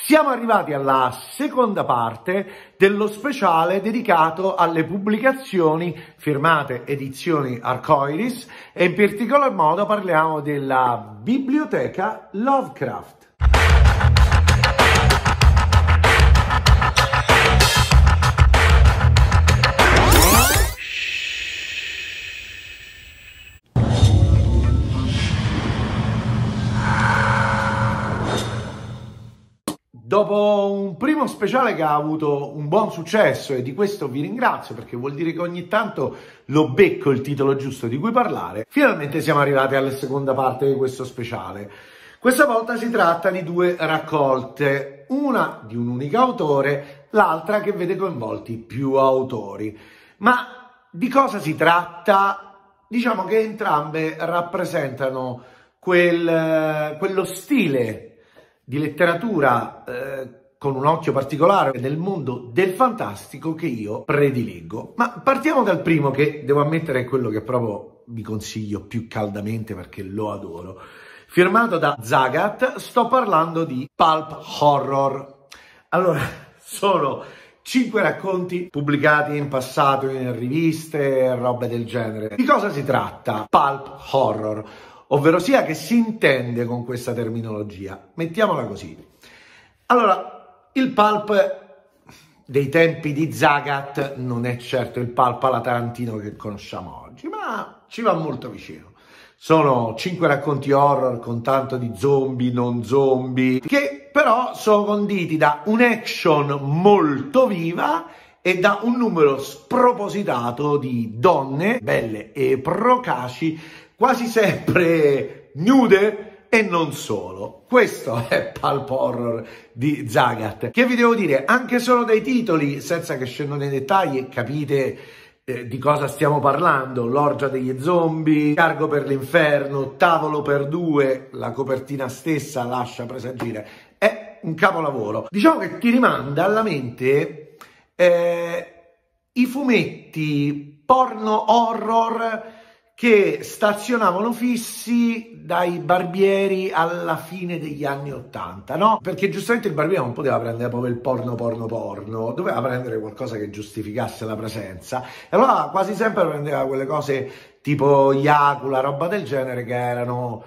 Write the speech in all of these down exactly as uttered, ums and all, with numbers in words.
Siamo arrivati alla seconda parte dello speciale dedicato alle pubblicazioni firmate edizioni Arcoiris e in particolar modo parliamo della biblioteca Lovecraft. Dopo un primo speciale che ha avuto un buon successo e di questo vi ringrazio perché vuol dire che ogni tanto lo becco il titolo giusto di cui parlare, finalmente siamo arrivati alla seconda parte di questo speciale. Questa volta si tratta di due raccolte, una di un unico autore, l'altra che vede coinvolti più autori. Ma di cosa si tratta? Diciamo che entrambe rappresentano quel, quello stile di letteratura eh, con un occhio particolare del mondo del fantastico che io predileggo. Ma partiamo dal primo, che devo ammettere è quello che proprio vi consiglio più caldamente perché lo adoro. Firmato da Zagat, sto parlando di Pulp Horror. Allora, sono cinque racconti pubblicati in passato in riviste e robe del genere. Di cosa si tratta? Pulp Horror. Ovvero sia che si intende con questa terminologia. Mettiamola così. Allora, il pulp dei tempi di Zagat non è certo il pulp alla Tarantino che conosciamo oggi, ma ci va molto vicino. Sono cinque racconti horror con tanto di zombie, non zombie, che però sono conditi da un'action molto viva e da un numero spropositato di donne belle e procaci, quasi sempre nude e non solo. Questo è Pulp Horror di Zagat, che vi devo dire, anche solo dai titoli, senza che scendo nei dettagli, capite eh, di cosa stiamo parlando. L'orgia degli zombie, cargo per l'inferno, tavolo per due, la copertina stessa lascia presagire. È un capolavoro. Diciamo che ti rimanda alla mente eh, i fumetti porno horror che stazionavano fissi dai barbieri alla fine degli anni ottanta, no? Perché giustamente il barbiere non poteva prendere proprio il porno porno porno, doveva prendere qualcosa che giustificasse la presenza, e allora quasi sempre prendeva quelle cose tipo Iacula, roba del genere, che erano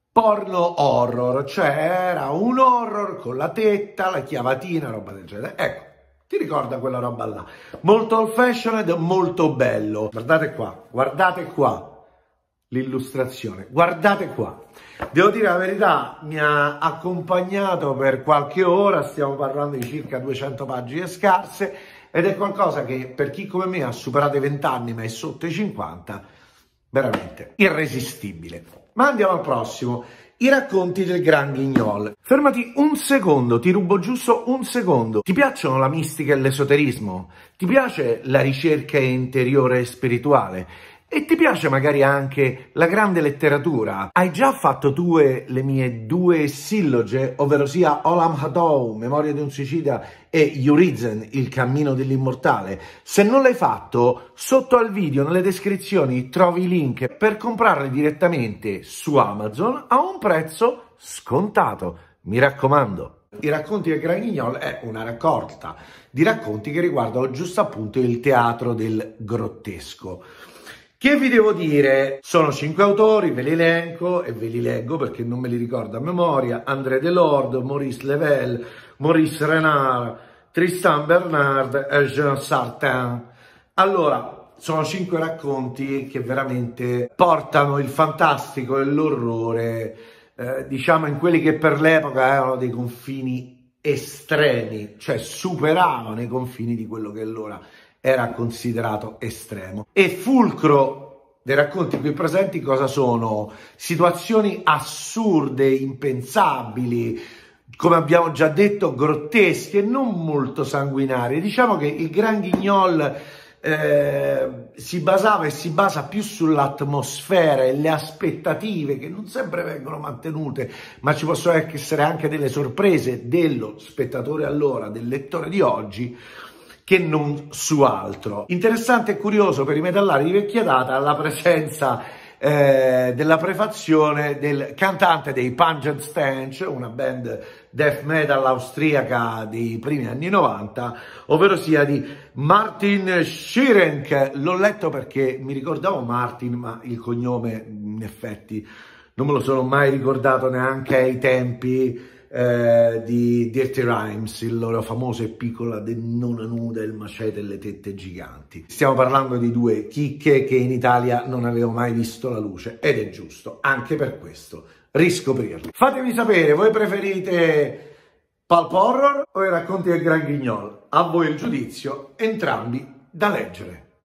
porno horror, cioè era un horror con la tetta, la chiavatina, roba del genere. Ecco, ti ricorda quella roba là? Molto old fashioned, molto bello. Guardate qua, guardate qua l'illustrazione, guardate qua. Devo dire la verità, mi ha accompagnato per qualche ora, stiamo parlando di circa duecento pagine scarse, ed è qualcosa che per chi come me ha superato i venti anni ma è sotto i cinquanta, veramente irresistibile. Ma andiamo al prossimo. I racconti del Gran Guignol. Fermati un secondo, ti rubo giusto un secondo. Ti piacciono la mistica e l'esoterismo? Ti piace la ricerca interiore e spirituale? E ti piace magari anche la grande letteratura? Hai già fatto tue le mie due silloge, ovvero sia Olam Hadou, Memoria di un suicida, e Urizen, Il cammino dell'immortale? Se non l'hai fatto, sotto al video nelle descrizioni trovi i link per comprarli direttamente su Amazon a un prezzo scontato. Mi raccomando. I racconti del Gran Guignol è una raccolta di racconti che riguardano giusto appunto il teatro del grottesco. Che vi devo dire? Sono cinque autori, ve li elenco e ve li leggo perché non me li ricordo a memoria. André Delorde, Maurice Level, Maurice Renard, Tristan Bernard e Jean Sartain. Allora, sono cinque racconti che veramente portano il fantastico e l'orrore, eh, diciamo in quelli che per l'epoca erano dei confini estremi, cioè superavano i confini di quello che allora era considerato estremo. E fulcro dei racconti qui presenti cosa sono? Situazioni assurde, impensabili, come abbiamo già detto, grottesche, non molto sanguinarie. Diciamo che il Gran Guignol eh, si basava e si basa più sull'atmosfera e le aspettative che non sempre vengono mantenute, ma ci possono essere anche delle sorprese dello spettatore allora, del lettore di oggi, che non su altro. Interessante e curioso per i metallari di vecchia data la presenza eh, della prefazione del cantante dei Pungent Stench, una band death metal austriaca dei primi anni novanta, ovvero sia di Martin Schirenk. L'ho letto perché mi ricordavo Martin, ma il cognome in effetti non me lo sono mai ricordato neanche ai tempi eh, di Dirty Rhymes, il loro famoso e piccola dennona nuda, il macete e le tette giganti. Stiamo parlando di due chicche che in Italia non avevo mai visto la luce, ed è giusto, anche per questo, riscoprirli. Fatemi sapere, voi preferite pulp horror o i racconti del Gran Guignol? A voi il giudizio, entrambi da leggere.